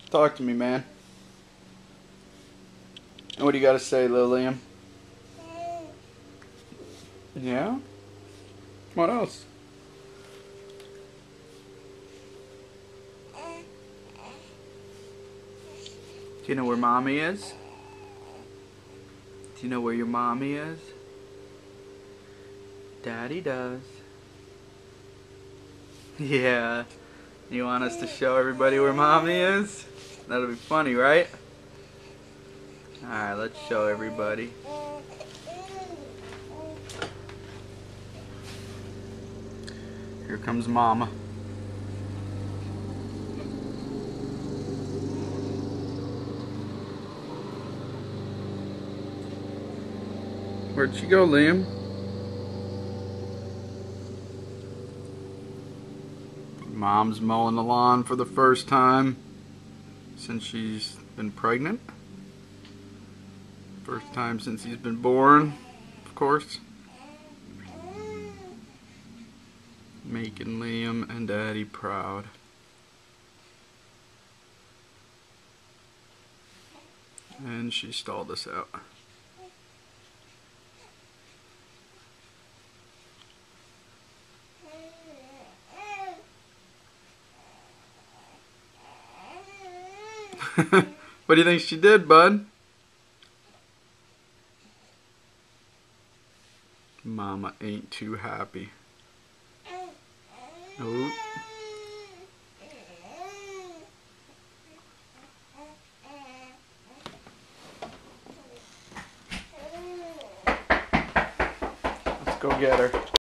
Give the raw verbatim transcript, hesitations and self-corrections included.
Talk to me, man. What do you got to say, Lil Liam? Yeah? What else? Do you know where Mommy is? Do you know where your mommy is? Daddy does. Yeah. You want us to show everybody where Mommy is? That'll be funny, right? Alright, let's show everybody. Here comes Mama. Where'd she go, Liam? Mom's mowing the lawn for the first time since she's been pregnant. First time since he's been born, of course. Making Liam and Daddy proud. And she stalled us out. What do you think she did, bud? Mama ain't too happy. Oh. Let's go get her.